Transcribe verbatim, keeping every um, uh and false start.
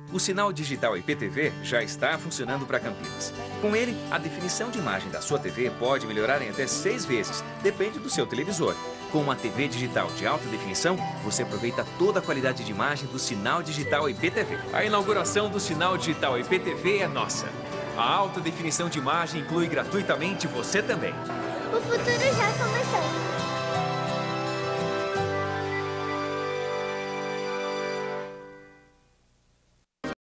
O sinal digital I P T V já está funcionando para Campinas. Com ele, a definição de imagem da sua T V pode melhorar em até seis vezes, depende do seu televisor. Com uma T V digital de alta definição, você aproveita toda a qualidade de imagem do sinal digital I P T V. A inauguração do sinal digital I P T V é nossa. A alta definição de imagem inclui gratuitamente você também. O futuro já